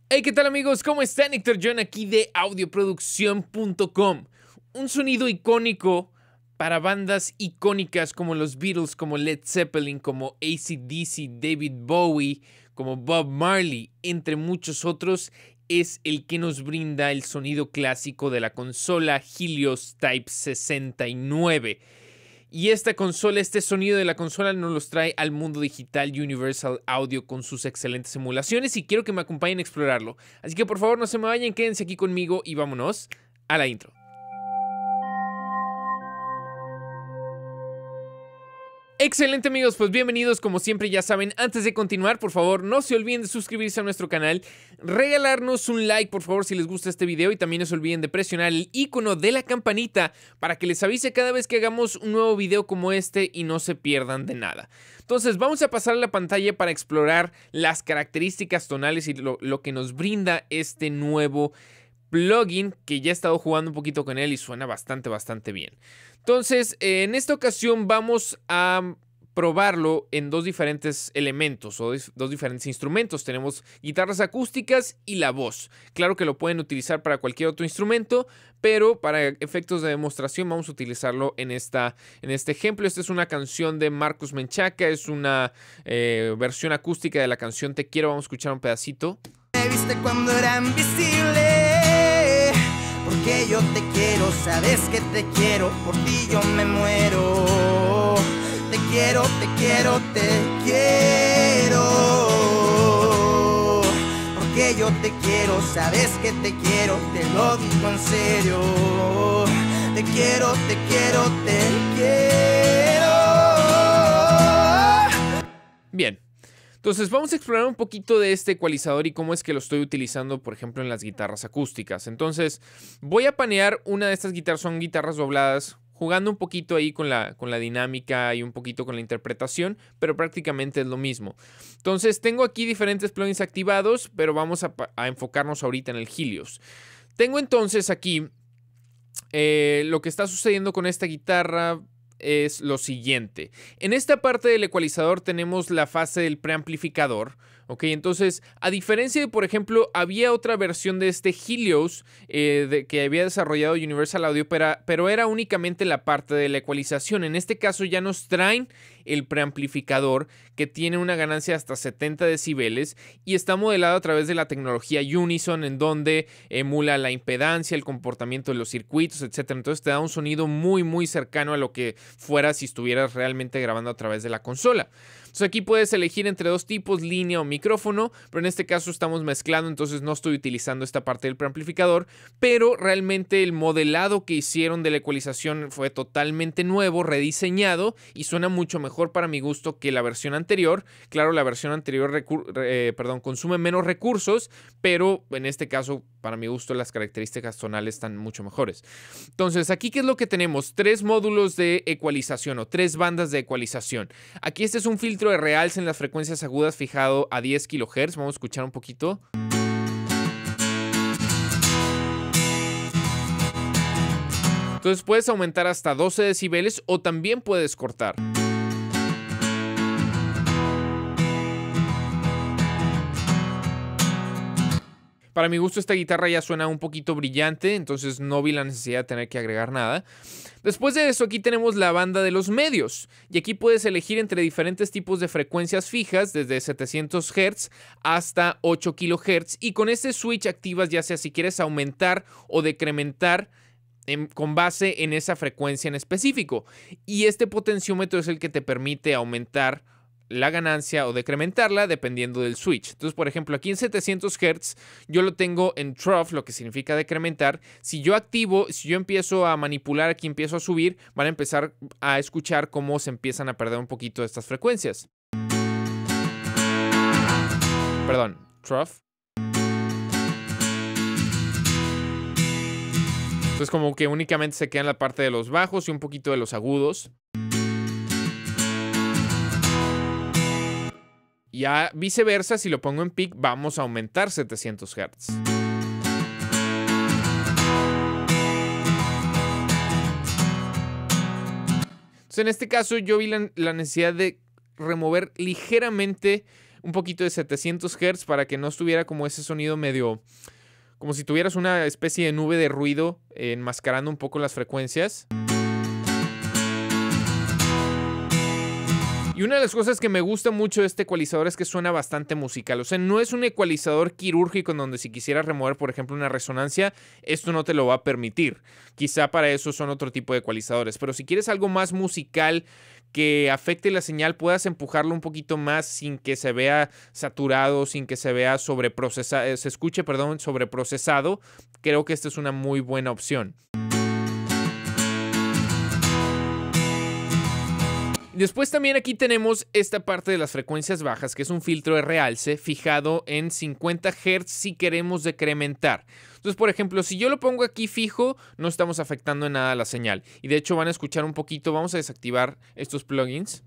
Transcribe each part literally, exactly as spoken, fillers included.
Hey, ¿qué tal amigos? ¿Cómo están? Héctor John aquí de audioproducción punto com. Un sonido icónico para bandas icónicas como los Beatles, como Led Zeppelin, como A C D C, David Bowie, como Bob Marley, entre muchos otros, es el que nos brinda el sonido clásico de la consola Helios Type sesenta y nueve. Y esta consola, este sonido de la consola nos los trae al mundo digital Universal Audio con sus excelentes emulaciones y quiero que me acompañen a explorarlo. Así que por favor no se me vayan, quédense aquí conmigo y vámonos a la intro. Excelente amigos, pues bienvenidos como siempre, ya saben, antes de continuar por favor no se olviden de suscribirse a nuestro canal, regalarnos un like por favor si les gusta este video y también no se olviden de presionar el icono de la campanita para que les avise cada vez que hagamos un nuevo video como este y no se pierdan de nada. Entonces vamos a pasar a la pantalla para explorar las características tonales y lo, lo que nos brinda este nuevo plugin que ya he estado jugando un poquito con él y suena bastante bastante bien. Entonces en esta ocasión vamos a probarlo en dos diferentes elementos o dos diferentes instrumentos. Tenemos guitarras acústicas y la voz. Claro que lo pueden utilizar para cualquier otro instrumento, pero para efectos de demostración vamos a utilizarlo en, esta, en este ejemplo. Esta es una canción de Marcus Menchaca, es una eh, versión acústica de la canción Te Quiero. Vamos a escuchar un pedacito. Me viste cuando era invisible, porque yo te quiero, sabes que te quiero, por ti yo me muero. Te quiero, te quiero, te quiero, porque yo te quiero, sabes que te quiero, te lo digo en serio. Te quiero, te quiero, te quiero. Bien. Entonces vamos a explorar un poquito de este ecualizador y cómo es que lo estoy utilizando, por ejemplo, en las guitarras acústicas. Entonces voy a panear una de estas guitarras, son guitarras dobladas, jugando un poquito ahí con la, con la dinámica y un poquito con la interpretación, pero prácticamente es lo mismo. Entonces tengo aquí diferentes plugins activados, pero vamos a, a enfocarnos ahorita en el Helios. Tengo entonces aquí eh, lo que está sucediendo con esta guitarra. Es lo siguiente. En esta parte del ecualizador tenemos la fase del preamplificador. Ok, entonces, a diferencia de, por ejemplo, había otra versión de este Helios eh, de, que había desarrollado Universal Audio, pero, pero era únicamente la parte de la ecualización. En este caso ya nos traen el preamplificador que tiene una ganancia hasta setenta decibeles y está modelado a través de la tecnología Unison, en donde emula la impedancia, el comportamiento de los circuitos, etcétera. Entonces te da un sonido muy muy cercano a lo que fuera si estuvieras realmente grabando a través de la consola. Entonces aquí puedes elegir entre dos tipos, línea o micrófono, pero en este caso estamos mezclando, entonces no estoy utilizando esta parte del preamplificador, pero realmente el modelado que hicieron de la ecualización fue totalmente nuevo, rediseñado y suena mucho mejor para mi gusto que la versión anterior. Claro, la versión anterior eh, perdón, consume menos recursos, pero en este caso, para mi gusto, las características tonales están mucho mejores. Entonces, aquí, ¿qué es lo que tenemos? Tres módulos de ecualización o tres bandas de ecualización. Aquí este es un filtro de realce en las frecuencias agudas fijado a diez kilohertz. Vamos a escuchar un poquito. Entonces puedes aumentar hasta doce decibeles o también puedes cortar. Para mi gusto esta guitarra ya suena un poquito brillante, entonces no vi la necesidad de tener que agregar nada. Después de eso aquí tenemos la banda de los medios y aquí puedes elegir entre diferentes tipos de frecuencias fijas desde setecientos hertz hasta ocho kilohertz y con este switch activas ya sea si quieres aumentar o decrementar En, con base en esa frecuencia en específico, y este potenciómetro es el que te permite aumentar la ganancia o decrementarla dependiendo del switch. Entonces, por ejemplo, aquí en setecientos hertz yo lo tengo en trough, lo que significa decrementar. Si yo activo, si yo empiezo a manipular, aquí empiezo a subir, van a empezar a escuchar cómo se empiezan a perder un poquito de estas frecuencias. Perdón, trough. Entonces como que únicamente se queda en la parte de los bajos y un poquito de los agudos. Ya viceversa, si lo pongo en peak, vamos a aumentar setecientos hertz. Entonces en este caso yo vi la, la necesidad de remover ligeramente un poquito de setecientos hertz para que no estuviera como ese sonido medio, como si tuvieras una especie de nube de ruido eh, enmascarando un poco las frecuencias. Y una de las cosas que me gusta mucho de este ecualizador es que suena bastante musical. O sea, no es un ecualizador quirúrgico en donde si quisieras remover, por ejemplo, una resonancia, esto no te lo va a permitir. Quizá para eso son otro tipo de ecualizadores. Pero si quieres algo más musical que afecte la señal, puedas empujarlo un poquito más sin que se vea saturado, sin que se vea sobreprocesado, se escuche, perdón, sobreprocesado, creo que esta es una muy buena opción. Después también aquí tenemos esta parte de las frecuencias bajas, que es un filtro de realce fijado en cincuenta hertz si queremos decrementar. Entonces, por ejemplo, si yo lo pongo aquí fijo, no estamos afectando en nada la señal. Y de hecho van a escuchar un poquito, vamos a desactivar estos plugins.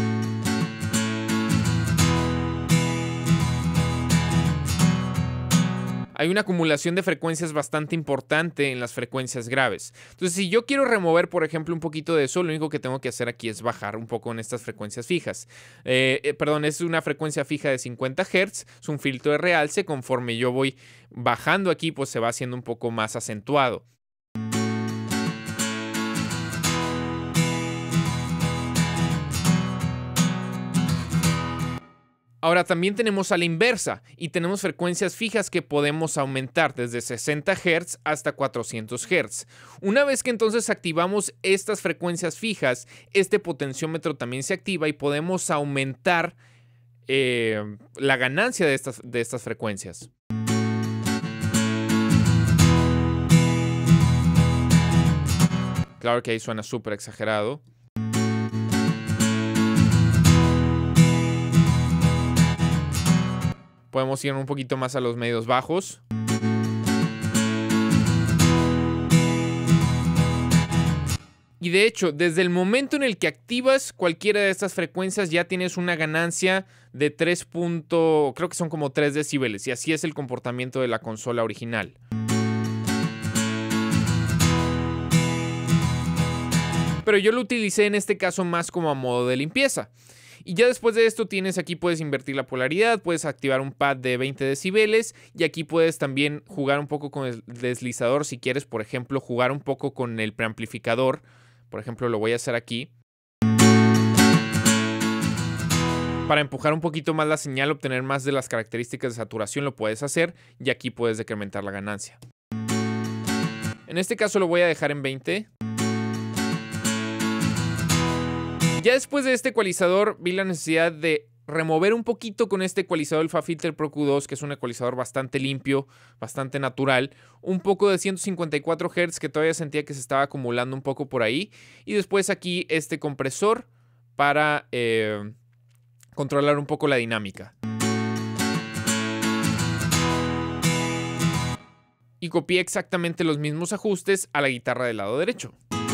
Hay una acumulación de frecuencias bastante importante en las frecuencias graves. Entonces, si yo quiero remover, por ejemplo, un poquito de eso, lo único que tengo que hacer aquí es bajar un poco en estas frecuencias fijas. Eh, eh, perdón, es una frecuencia fija de cincuenta hertz, es un filtro de realce. Conforme yo voy bajando aquí, pues se va haciendo un poco más acentuado. Ahora también tenemos a la inversa y tenemos frecuencias fijas que podemos aumentar desde sesenta hertz hasta cuatrocientos hertz. Una vez que entonces activamos estas frecuencias fijas, este potenciómetro también se activa y podemos aumentar eh, la ganancia de estas, de estas frecuencias. Claro que ahí suena súper exagerado. Podemos ir un poquito más a los medios bajos. Y de hecho, desde el momento en el que activas cualquiera de estas frecuencias ya tienes una ganancia de tres. Creo que son como tres decibeles. Y así es el comportamiento de la consola original. Pero yo lo utilicé en este caso más como a modo de limpieza. Y ya después de esto tienes aquí, puedes invertir la polaridad, puedes activar un pad de veinte decibeles y aquí puedes también jugar un poco con el deslizador si quieres, por ejemplo, jugar un poco con el preamplificador. Por ejemplo, lo voy a hacer aquí. Para empujar un poquito más la señal, obtener más de las características de saturación, lo puedes hacer y aquí puedes decrementar la ganancia. En este caso lo voy a dejar en veinte. Ya después de este ecualizador vi la necesidad de remover un poquito con este ecualizador, el FabFilter Pro Q dos, que es un ecualizador bastante limpio, bastante natural. Un poco de ciento cincuenta y cuatro hertz que todavía sentía que se estaba acumulando un poco por ahí. Y después aquí este compresor para eh, controlar un poco la dinámica. Y copié exactamente los mismos ajustes a la guitarra del lado derecho.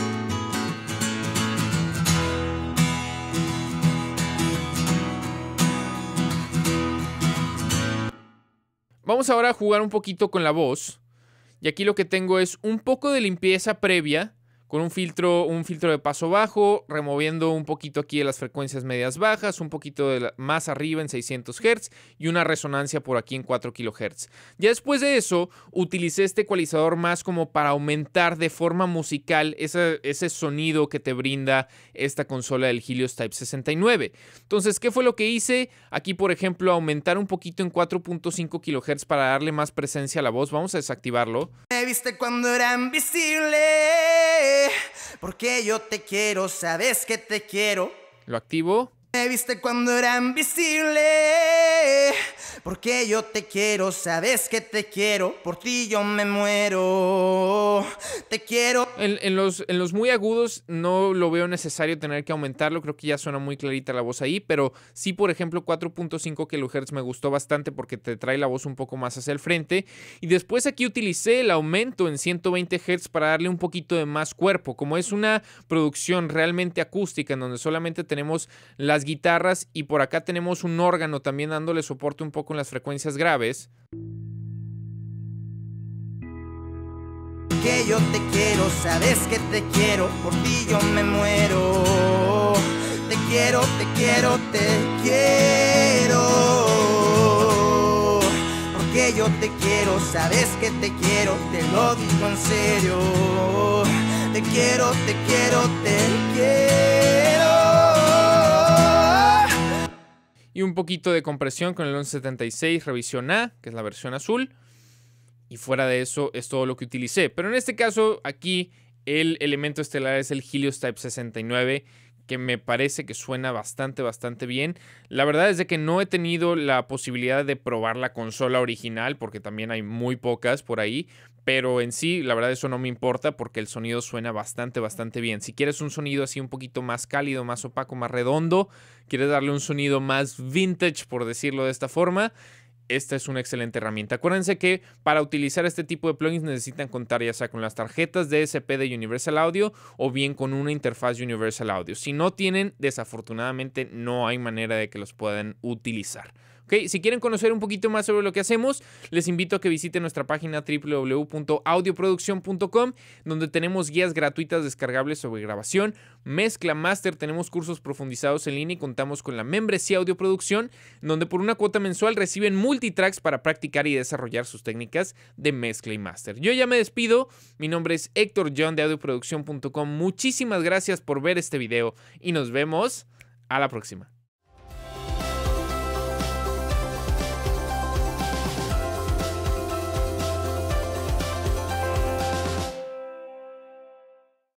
Vamos ahora a jugar un poquito con la voz. Y aquí lo que tengo es un poco de limpieza previa con un filtro, un filtro de paso bajo, removiendo un poquito aquí de las frecuencias medias bajas, un poquito de la, más arriba en seiscientos hertz y una resonancia por aquí en cuatro kilohertz. Ya después de eso, utilicé este ecualizador más como para aumentar de forma musical ese, ese sonido que te brinda esta consola del Helios Type sesenta y nueve. Entonces, ¿qué fue lo que hice? Aquí, por ejemplo, aumentar un poquito en cuatro punto cinco kilohertz para darle más presencia a la voz. Vamos a desactivarlo. Me viste cuando era invisible, porque yo te quiero, sabes que te quiero. Lo activo. Me viste cuando era invisible, porque yo te quiero, sabes que te quiero, por ti yo me muero, te quiero. En, en, los, en los muy agudos no lo veo necesario tener que aumentarlo, creo que ya suena muy clarita la voz ahí, pero sí, por ejemplo, cuatro punto cinco kilohertz me gustó bastante porque te trae la voz un poco más hacia el frente. Y después aquí utilicé el aumento en ciento veinte hertz para darle un poquito de más cuerpo, como es una producción realmente acústica en donde solamente tenemos las guitarras y por acá tenemos un órgano también dándole soporte un poco en las frecuencias graves. Que yo te quiero, sabes que te quiero, por ti yo me muero. Te quiero, te quiero, te quiero. yo te quiero, sabes que te quiero, te lo digo en serio. Te quiero, te quiero, te quiero. Y un poquito de compresión con el once setenta y seis revisión A, que es la versión azul. Y fuera de eso es todo lo que utilicé. Pero en este caso aquí el elemento estelar es el Helios Type sesenta y nueve, que me parece que suena bastante, bastante bien. La verdad es de que no he tenido la posibilidad de probar la consola original, porque también hay muy pocas por ahí, pero en sí, la verdad eso no me importa, porque el sonido suena bastante, bastante bien. Si quieres un sonido así un poquito más cálido, más opaco, más redondo, quieres darle un sonido más vintage, por decirlo de esta forma, esta es una excelente herramienta. Acuérdense que para utilizar este tipo de plugins necesitan contar ya sea con las tarjetas D S P de Universal Audio o bien con una interfaz de Universal Audio. Si no tienen, desafortunadamente no hay manera de que los puedan utilizar. Okay, si quieren conocer un poquito más sobre lo que hacemos, les invito a que visiten nuestra página doble u doble u doble u punto audio producción punto com, donde tenemos guías gratuitas descargables sobre grabación, mezcla, máster, tenemos cursos profundizados en línea y contamos con la membresía Audio Producción, donde por una cuota mensual reciben multitracks para practicar y desarrollar sus técnicas de mezcla y máster. Yo ya me despido, mi nombre es Héctor John de audio producción punto com, muchísimas gracias por ver este video y nos vemos a la próxima.